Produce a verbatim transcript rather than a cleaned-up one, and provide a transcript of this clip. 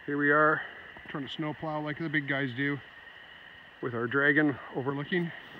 Here we are trying to snow plow like the big guys do with our dragon overlooking.